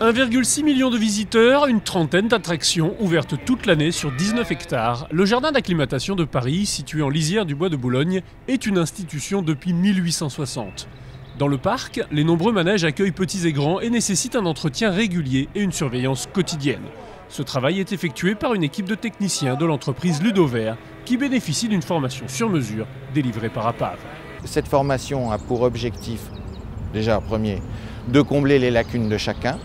1,6 million de visiteurs, une trentaine d'attractions ouvertes toute l'année sur 19 hectares. Le jardin d'acclimatation de Paris, situé en lisière du bois de Boulogne, est une institution depuis 1860. Dans le parc, les nombreux manèges accueillent petits et grands et nécessitent un entretien régulier et une surveillance quotidienne. Ce travail est effectué par une équipe de techniciens de l'entreprise Ludovert qui bénéficie d'une formation sur mesure délivrée par APAV. Cette formation a pour objectif, déjà premier, de combler les lacunes de chacun,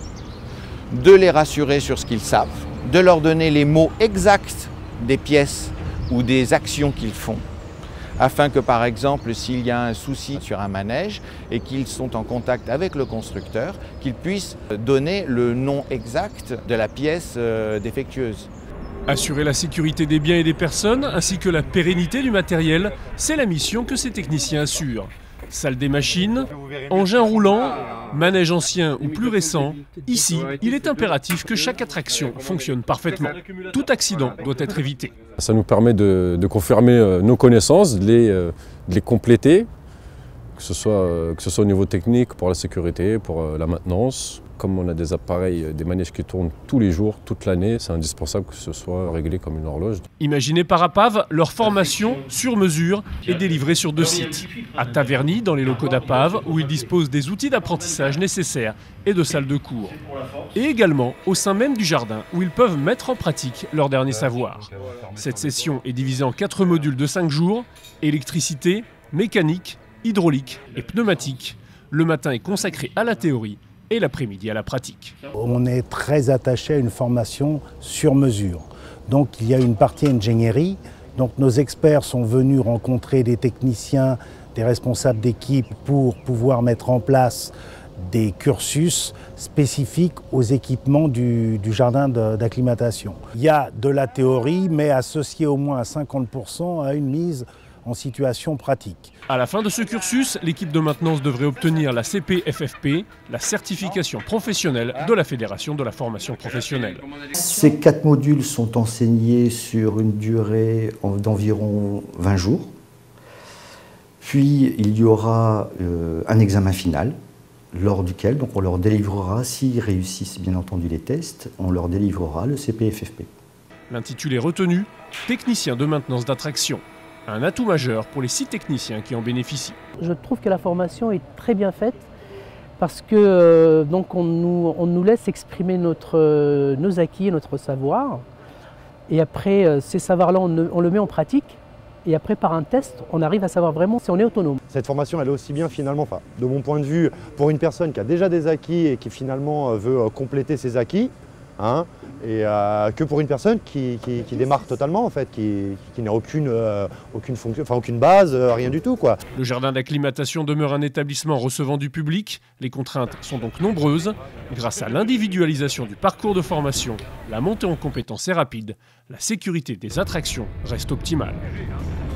de les rassurer sur ce qu'ils savent, de leur donner les mots exacts des pièces ou des actions qu'ils font, afin que par exemple s'il y a un souci sur un manège et qu'ils sont en contact avec le constructeur, qu'ils puissent donner le nom exact de la pièce défectueuse. Assurer la sécurité des biens et des personnes ainsi que la pérennité du matériel, c'est la mission que ces techniciens assurent. Salle des machines, engins roulants, manège ancien ou plus récent, ici, il est impératif que chaque attraction fonctionne parfaitement. Tout accident doit être évité. Ça nous permet de confirmer nos connaissances, de les compléter, que ce soit au niveau technique, pour la sécurité, pour la maintenance. Comme on a des appareils, des manèges qui tournent tous les jours, toute l'année, c'est indispensable que ce soit réglé comme une horloge. Imaginez par APAV, leur formation sur mesure est délivrée sur 2 sites. À Taverny, dans les locaux d'APAV, où ils disposent des outils d'apprentissage nécessaires et de salles de cours. Et également au sein même du jardin, où ils peuvent mettre en pratique leur dernier savoir. Cette session est divisée en 4 modules de 5 jours, électricité, mécanique, hydraulique et pneumatique. Le matin est consacré à la théorie et l'après-midi à la pratique. On est très attaché à une formation sur mesure. Donc il y a une partie ingénierie. Donc nos experts sont venus rencontrer des techniciens, des responsables d'équipe pour pouvoir mettre en place des cursus spécifiques aux équipements du jardin d'acclimatation. Il y a de la théorie, mais associée au moins à 50% à une mise en situation pratique. À la fin de ce cursus, l'équipe de maintenance devrait obtenir la CPFFP, la certification professionnelle de la Fédération de la formation professionnelle. Ces 4 modules sont enseignés sur une durée d'environ 20 jours. Puis il y aura un examen final, lors duquel on leur délivrera, s'ils réussissent bien entendu les tests, on leur délivrera le CPFFP. L'intitulé retenu, technicien de maintenance d'attraction. Un atout majeur pour les 6 techniciens qui en bénéficient. Je trouve que la formation est très bien faite parce que donc on nous laisse exprimer nos acquis et notre savoir. Et après, ces savoirs-là, on le met en pratique. Et après, par un test, on arrive à savoir vraiment si on est autonome. Cette formation, elle est aussi bien finalement, de mon point de vue, pour une personne qui a déjà des acquis et qui finalement veut compléter ses acquis, que pour une personne qui démarre totalement en fait, qui n'a aucune fonction, aucune base, rien du tout quoi. Le jardin d'acclimatation demeure un établissement recevant du public. Les contraintes sont donc nombreuses. Grâce à l'individualisation du parcours de formation, la montée en compétences est rapide. La sécurité des attractions reste optimale.